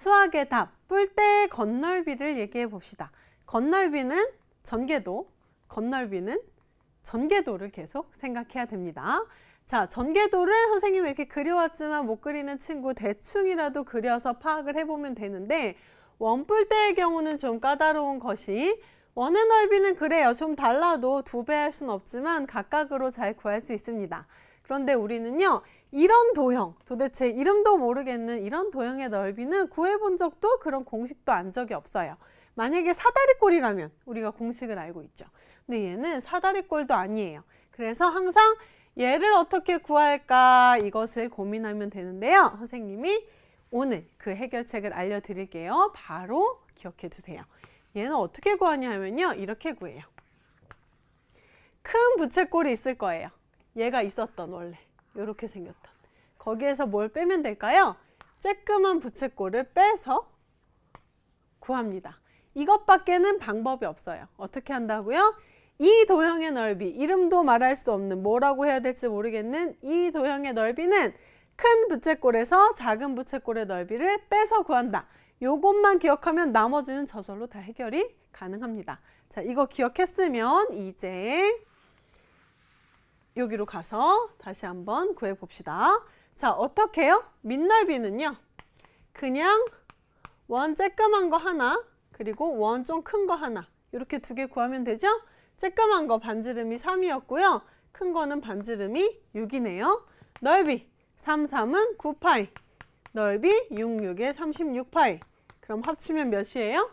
수학의 답, 뿔대의 건널비를 얘기해 봅시다. 건널비는 전개도, 건널비는 전개도를 계속 생각해야 됩니다. 자, 전개도를 선생님이 이렇게 그려왔지만 못 그리는 친구 대충이라도 그려서 파악을 해보면 되는데, 원뿔대의 경우는 좀 까다로운 것이, 원의 넓이는 그래요. 좀 달라도 2배 할 수는 없지만 각각으로 잘 구할 수 있습니다. 그런데 우리는요, 이런 도형, 도대체 이름도 모르겠는 이런 도형의 넓이는 구해본 적도 그런 공식도 안 적이 없어요. 만약에 사다리꼴이라면 우리가 공식을 알고 있죠. 근데 얘는 사다리꼴도 아니에요. 그래서 항상 얘를 어떻게 구할까 이것을 고민하면 되는데요. 선생님이 오늘 그 해결책을 알려드릴게요. 바로 기억해 두세요. 얘는 어떻게 구하냐 하면요. 이렇게 구해요. 큰 부채꼴이 있을 거예요. 얘가 있었던 원래 이렇게 생겼던. 거기에서 뭘 빼면 될까요? 쬐끄만 부채꼴을 빼서 구합니다. 이것밖에는 방법이 없어요. 어떻게 한다고요? 이 도형의 넓이, 이름도 말할 수 없는, 뭐라고 해야 될지 모르겠는 이 도형의 넓이는 큰 부채꼴에서 작은 부채꼴의 넓이를 빼서 구한다. 요것만 기억하면 나머지는 저절로 다 해결이 가능합니다. 자, 이거 기억했으면 이제 여기로 가서 다시 한번 구해봅시다. 자, 어떻게 해요? 밑넓이는요. 그냥 원 쬐끄만 거 하나, 그리고 원 좀 큰 거 하나, 이렇게 2개 구하면 되죠? 쬐끄만 거 반지름이 3이었고요. 큰 거는 반지름이 6이네요. 넓이 3, 3은 9파이, 넓이 6, 6에 36파이. 그럼 합치면 몇이에요?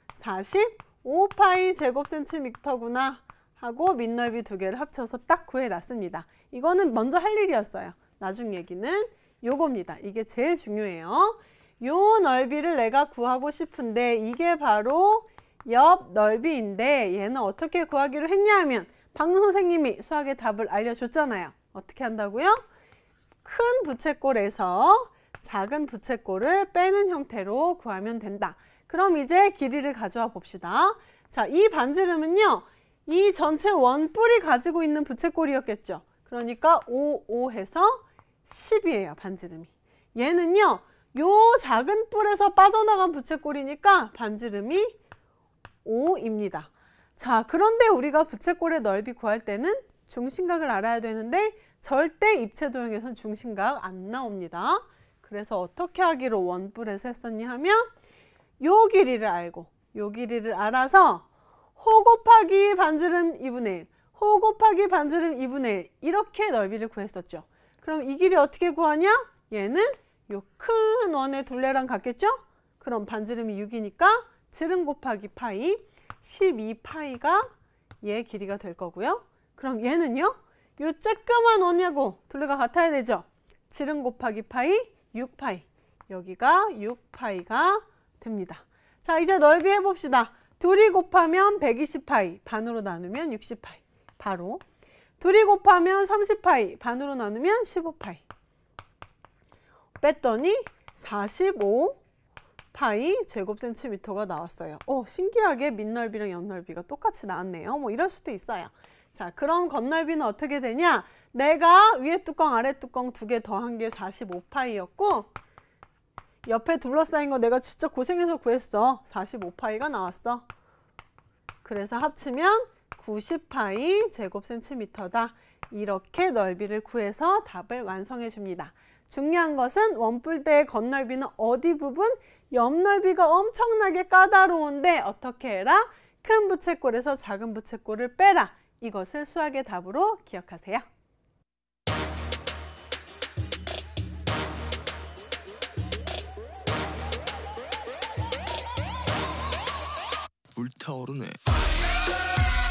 45파이 제곱센티미터구나 하고 밑넓이 2개를 합쳐서 딱 구해놨습니다. 이거는 먼저 할 일이었어요. 나중 얘기는 요겁니다. 이게 제일 중요해요. 요 넓이를 내가 구하고 싶은데 이게 바로 옆 넓이인데 얘는 어떻게 구하기로 했냐 하면 방금 선생님이 수학의 답을 알려줬잖아요. 어떻게 한다고요? 큰 부채꼴에서 작은 부채꼴을 빼는 형태로 구하면 된다. 그럼 이제 길이를 가져와 봅시다. 자, 이 반지름은요. 이 전체 원뿔이 가지고 있는 부채꼴이었겠죠. 그러니까 5, 5 해서 10이에요. 반지름이. 얘는요. 요 작은 뿔에서 빠져나간 부채꼴이니까 반지름이 5입니다. 자, 그런데 우리가 부채꼴의 넓이 구할 때는 중심각을 알아야 되는데 절대 입체도형에선 중심각 안 나옵니다. 그래서 어떻게 하기로 원뿔에서 했었니 하면 요 길이를 알고 요 길이를 알아서 호 곱하기 반지름 2분의 1, 호 곱하기 반지름 2분의 1 이렇게 넓이를 구했었죠. 그럼 이 길이 어떻게 구하냐? 얘는 요 큰 원의 둘레랑 같겠죠? 그럼 반지름이 6이니까 지름 곱하기 파이 12파이가 얘 길이가 될 거고요. 그럼 얘는요? 요 쬐끄만 원하고 둘레가 같아야 되죠? 지름 곱하기 파이 6파이. 여기가 6파이가 됩니다. 자, 이제 넓이 해봅시다. 둘이 곱하면 120파이, 반으로 나누면 60파이. 바로. 둘이 곱하면 30파이, 반으로 나누면 15파이. 뺐더니 45파이 제곱센티미터가 나왔어요. 신기하게 밑넓이랑 옆넓이가 똑같이 나왔네요. 뭐 이럴 수도 있어요. 자, 그럼 겉넓이는 어떻게 되냐? 내가 위에 뚜껑 아래 뚜껑 2개 더한 게 45파이였고 옆에 둘러싸인 거 내가 진짜 고생해서 구했어. 45파이가 나왔어. 그래서 합치면 90파이 제곱센티미터다. 이렇게 넓이를 구해서 답을 완성해 줍니다. 중요한 것은 원뿔대의 겉넓이는 어디 부분? 옆넓이가 엄청나게 까다로운데 어떻게 해라? 큰 부채꼴에서 작은 부채꼴을 빼라. 이것을 수학의 답으로 기억하세요. 불타오르네.